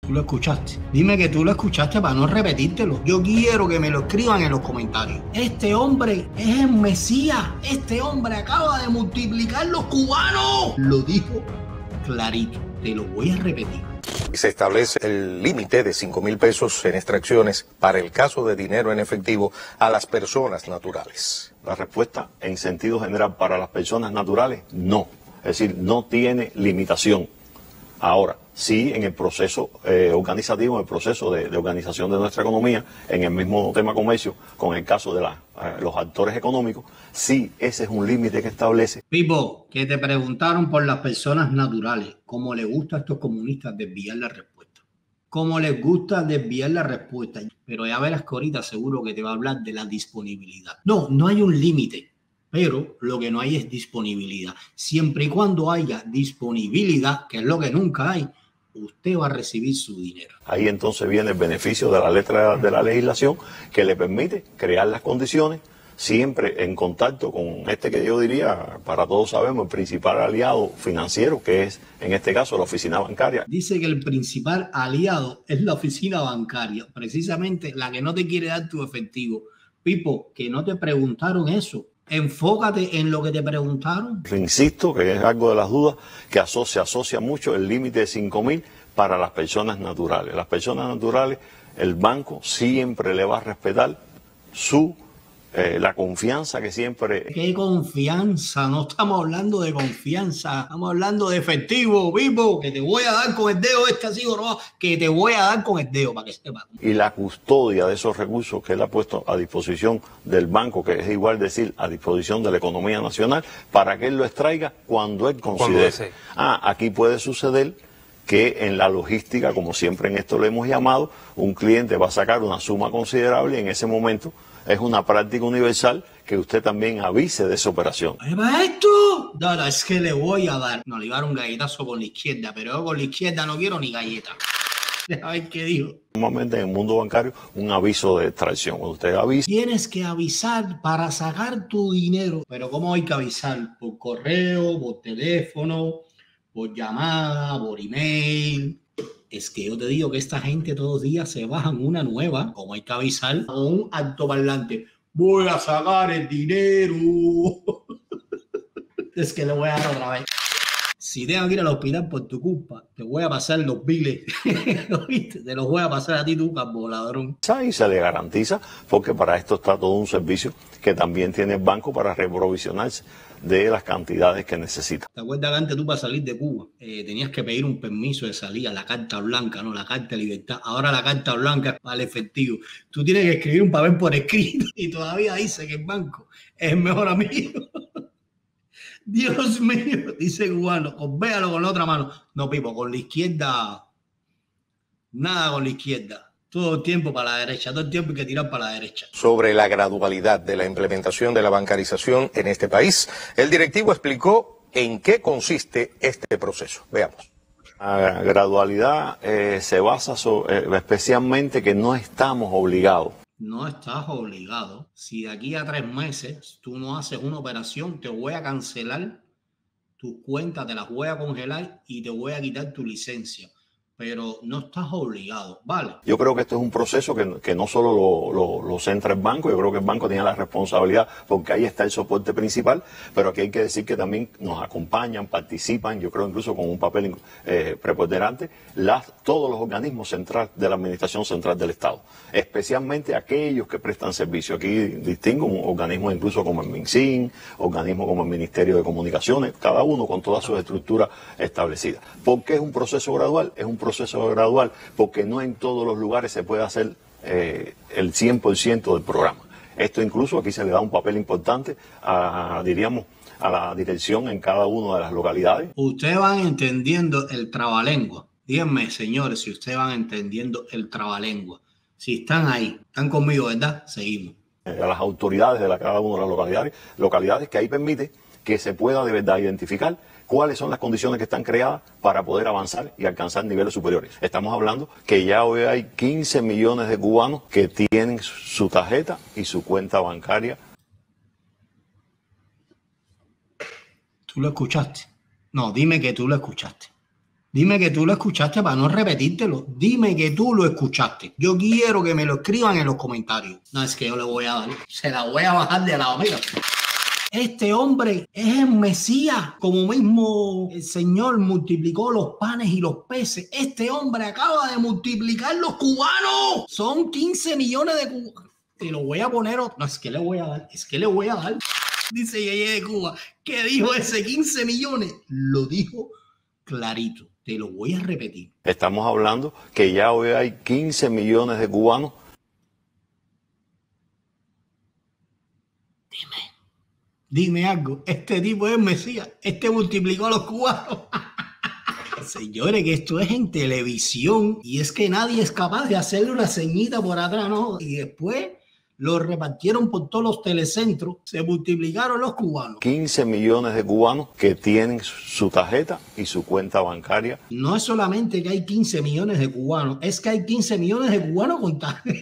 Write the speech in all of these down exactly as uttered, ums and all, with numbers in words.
Tú lo escuchaste. Dime que tú lo escuchaste para no repetírtelo. Yo quiero que me lo escriban en los comentarios. Este hombre es el Mesías. Este hombre acaba de multiplicar los cubanos. Lo dijo clarito. Te lo voy a repetir. Se establece el límite de cinco mil pesos en extracciones para el caso de dinero en efectivo a las personas naturales. La respuesta en sentido general para las personas naturales, no. Es decir, no tiene limitación. Ahora, sí, en el proceso eh, organizativo, en el proceso de, de organización de nuestra economía, en el mismo tema comercio, con el caso de la, eh, los actores económicos, sí, ese es un límite que establece. Pipo, que te preguntaron por las personas naturales, cómo les gusta a estos comunistas desviar la respuesta. Cómo les gusta desviar la respuesta. Pero ya verás que ahorita seguro que te va a hablar de la disponibilidad. No, no hay un límite. Pero lo que no hay es disponibilidad. Siempre y cuando haya disponibilidad, que es lo que nunca hay, usted va a recibir su dinero. Ahí entonces viene el beneficio de la letra de la legislación que le permite crear las condiciones, siempre en contacto con este que yo diría, para todos sabemos, el principal aliado financiero, que es en este caso la oficina bancaria. Dice que el principal aliado es la oficina bancaria, precisamente la que no te quiere dar tu efectivo. Pipo, que no te preguntaron eso. Enfócate en lo que te preguntaron. Insisto que es algo de las dudas que asocia, se asocia mucho el límite de cinco mil para las personas naturales. Las personas naturales, el banco siempre le va a respetar su eh, la confianza que siempre... ¿Qué confianza? No estamos hablando de confianza, estamos hablando de efectivo, Pipo, que te voy a dar con el dedo este así, bro, que te voy a dar con el dedo para que sepas. Y la custodia de esos recursos que él ha puesto a disposición del banco, que es igual decir, a disposición de la economía nacional, para que él lo extraiga cuando él considere. Cuando ah, aquí puede suceder que en la logística, como siempre en esto lo hemos llamado, un cliente va a sacar una suma considerable y en ese momento es una práctica universal que usted también avise de esa operación. ¿Qué va esto? No, no, es que le voy a dar. No, le iba a dar un galletazo con la izquierda, pero yo con la izquierda no quiero ni galleta. A ver qué dijo. Normalmente en el mundo bancario, un aviso de extracción. Cuando usted avisa... Tienes que avisar para sacar tu dinero. Pero ¿cómo hay que avisar? ¿Por correo, por teléfono, por llamada, por email? Es que yo te digo que esta gente todos los días se bajan una nueva. ¿Cómo hay que avisar? A un altoparlante. Voy a sacar el dinero. Es que le voy a dar otra vez. Si tengo que ir al hospital por tu culpa, te voy a pasar los biles. ¿Oíste? Te los voy a pasar a ti, tú, campo ladrón. Y se le garantiza, porque para esto está todo un servicio que también tiene el banco para reprovisionarse de las cantidades que necesita. ¿Te acuerdas que antes tú para salir de Cuba eh, tenías que pedir un permiso de salida, la carta blanca, no la carta de libertad? Ahora la carta blanca es para el efectivo. Tú tienes que escribir un papel por escrito y todavía dice que el banco es el mejor amigo. Dios mío, dice cubano, véalo con la otra mano. No, Pipo, con la izquierda, nada con la izquierda. Todo el tiempo para la derecha, todo el tiempo hay que tirar para la derecha. Sobre la gradualidad de la implementación de la bancarización en este país, el directivo explicó en qué consiste este proceso. Veamos. La gradualidad eh, se basa sobre, eh, especialmente que no estamos obligados. No estás obligado. Si de aquí a tres meses tú no haces una operación, te voy a cancelar tus cuentas, te las voy a congelar y te voy a quitar tu licencia. Pero no estás obligado, ¿vale? Yo creo que esto es un proceso que, que no solo lo, lo, lo centra el banco, yo creo que el banco tiene la responsabilidad porque ahí está el soporte principal, pero aquí hay que decir que también nos acompañan, participan, yo creo incluso con un papel eh, preponderante, las, todos los organismos centrales de la Administración Central del Estado, especialmente aquellos que prestan servicio. Aquí distingo un organismo incluso como el MinSIN, organismos como el Ministerio de Comunicaciones, cada uno con todas sus estructuras establecidas. ¿Por qué es un proceso gradual? Es un proceso gradual porque no en todos los lugares se puede hacer eh, el cien por ciento del programa. Esto incluso aquí se le da un papel importante a, diríamos, a la dirección en cada una de las localidades. Ustedes van entendiendo el trabalengua. Díganme, señores, si ustedes van entendiendo el trabalengua. Si están ahí, están conmigo, ¿verdad? Seguimos. A las autoridades de la, cada una de las localidades, localidades que ahí permite que se pueda de verdad identificar cuáles son las condiciones que están creadas para poder avanzar y alcanzar niveles superiores. Estamos hablando que ya hoy hay quince millones de cubanos que tienen su tarjeta y su cuenta bancaria. ¿Tú lo escuchaste? No, dime que tú lo escuchaste. Dime que tú lo escuchaste para no repetírtelo. Dime que tú lo escuchaste. Yo quiero que me lo escriban en los comentarios. No, es que yo le voy a dar. Se la voy a bajar de lado. Mira. Este hombre es el Mesías. Como mismo el Señor multiplicó los panes y los peces. Este hombre acaba de multiplicar los cubanos. Son quince millones de cubanos. Te lo voy a poner. No, es que le voy a dar. Es que le voy a dar. Dice Yeye de Cuba. ¿Qué dijo ese quince millones? Lo dijo clarito. Te lo voy a repetir. Estamos hablando que ya hoy hay quince millones de cubanos. Dime, dime algo. Este tipo es Mesías. Este multiplicó a los cubanos. Señores, que esto es en televisión y es que nadie es capaz de hacerle una ceñita por atrás, ¿no? Y después lo repartieron por todos los telecentros, se multiplicaron los cubanos. quince millones de cubanos que tienen su tarjeta y su cuenta bancaria. No es solamente que hay quince millones de cubanos, es que hay quince millones de cubanos con tarjeta.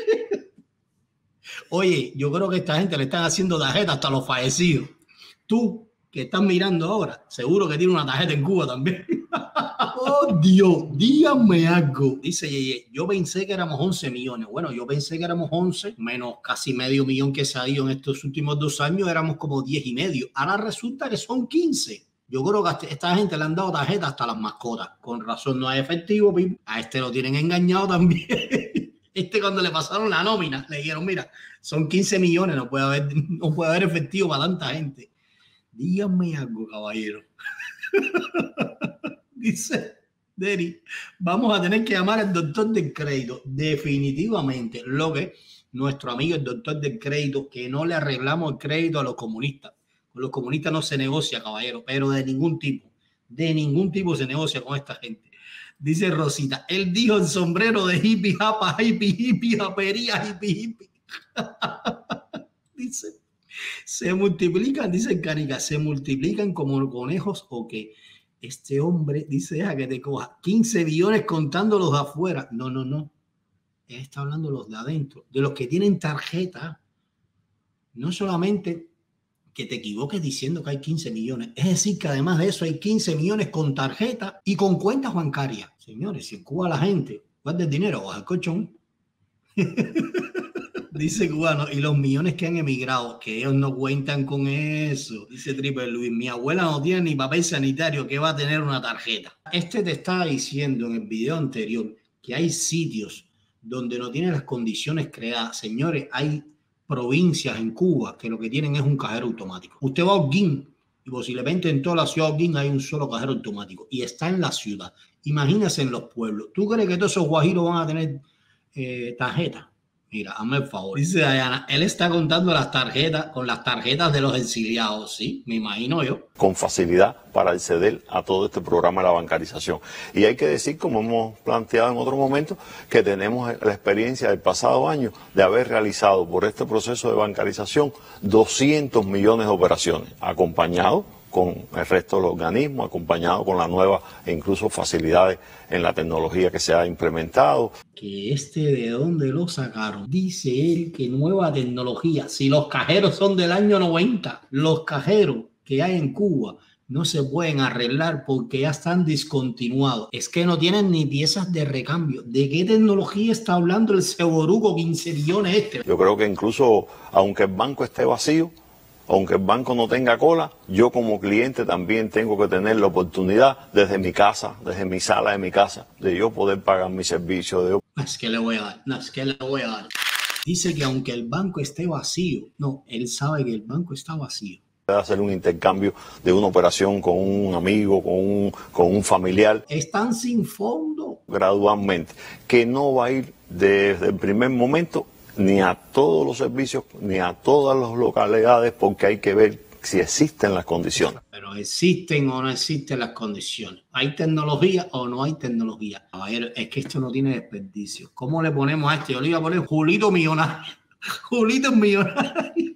Oye, yo creo que a esta gente le están haciendo tarjeta hasta los fallecidos. Tú, que estás mirando ahora, seguro que tiene una tarjeta en Cuba también. Oh, Dios, díganme algo. Dice Yeye, yo pensé que éramos once millones. Bueno, yo pensé que éramos once, menos casi medio millón que se ha ido en estos últimos dos años, éramos como diez y medio. Ahora resulta que son quince. Yo creo que a esta gente le han dado tarjeta hasta las mascotas. Con razón no hay efectivo, Pim. A este lo tienen engañado también. Este cuando le pasaron la nómina, le dijeron, mira, son quince millones, no puede haber, no puede haber efectivo para tanta gente. Díganme algo, caballero. Dice Deri, vamos a tener que llamar al doctor del crédito. Definitivamente, lo que nuestro amigo el doctor del crédito, que no le arreglamos el crédito a los comunistas. Con los comunistas no se negocia, caballero, pero de ningún tipo, de ningún tipo se negocia con esta gente. Dice Rosita, él dijo el sombrero de hippie, japa, hippie, hippie, japería, hippie, hippie. Dice, se multiplican, dice Canica, se multiplican como conejos o qué. Este hombre dice, deja que te coja quince billones contando los de afuera. No, no, no. Él está hablando de los de adentro, de los que tienen tarjeta. No solamente que te equivoques diciendo que hay quince millones. Es decir, que además de eso hay quince millones con tarjeta y con cuentas bancarias. Señores, si en Cuba la gente guarda el dinero bajo el colchón. Dice Cubano, y los millones que han emigrado, que ellos no cuentan con eso. Dice Triple Luis, mi abuela no tiene ni papel sanitario, que va a tener una tarjeta. Este te estaba diciendo en el video anterior que hay sitios donde no tienen las condiciones creadas. Señores, hay provincias en Cuba que lo que tienen es un cajero automático. Usted va a Holguín y posiblemente en toda la ciudad de Holguín hay un solo cajero automático y está en la ciudad. Imagínese en los pueblos. ¿Tú crees que todos esos guajiros van a tener eh, tarjeta? Mira, hazme el favor. Dice Diana, él está contando las tarjetas con las tarjetas de los exiliados, ¿sí? Me imagino yo. Con facilidad para acceder a todo este programa de la bancarización. Y hay que decir, como hemos planteado en otro momento, que tenemos la experiencia del pasado año de haber realizado por este proceso de bancarización doscientos millones de operaciones, acompañado con el resto de los organismos, acompañado con la nueva e incluso facilidades en la tecnología que se ha implementado. Que este de dónde lo sacaron. Dice él que nueva tecnología. Si los cajeros son del año noventa, los cajeros que hay en Cuba no se pueden arreglar porque ya están discontinuados. Es que no tienen ni piezas de recambio. ¿De qué tecnología está hablando el Ceboruco quince billones este? Yo creo que incluso aunque el banco esté vacío, aunque el banco no tenga cola, yo como cliente también tengo que tener la oportunidad desde mi casa, desde mi sala de mi casa, de yo poder pagar mi servicio. De... No, es que le voy a dar, no, es que le voy a dar. Dice que aunque el banco esté vacío, no, él sabe que el banco está vacío. Hacer un intercambio de una operación con un amigo, con un, con un familiar. Están sin fondo. Gradualmente, que no va a ir desde el primer momento ni a todos los servicios, ni a todas las localidades, porque hay que ver si existen las condiciones. Pero existen o no existen las condiciones. ¿Hay tecnología o no hay tecnología? Caballero, es que esto no tiene desperdicio. ¿Cómo le ponemos a este? Yo le iba a poner Julito Millonario. Julito Millonario.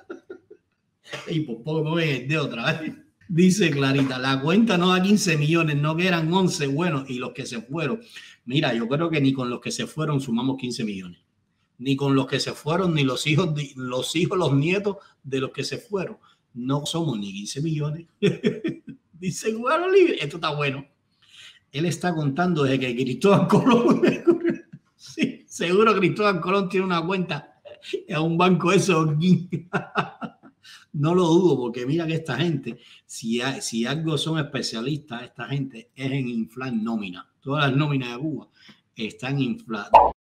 Y por poco me voy en el dedo otra vez. Dice Clarita, la cuenta no da quince millones, no que eran once, bueno, y los que se fueron. Mira, yo creo que ni con los que se fueron sumamos quince millones. Ni con los que se fueron, ni los hijos, los hijos, los nietos de los que se fueron. No somos ni quince millones. Dice, bueno, libre. Esto está bueno. Él está contando desde que Cristóbal Colón... Sí, seguro Cristóbal Colón tiene una cuenta en un banco de esos. No lo dudo, porque mira que esta gente, si, hay, si algo son especialistas, esta gente es en inflar nómina. Todas las nóminas de Cuba están infladas.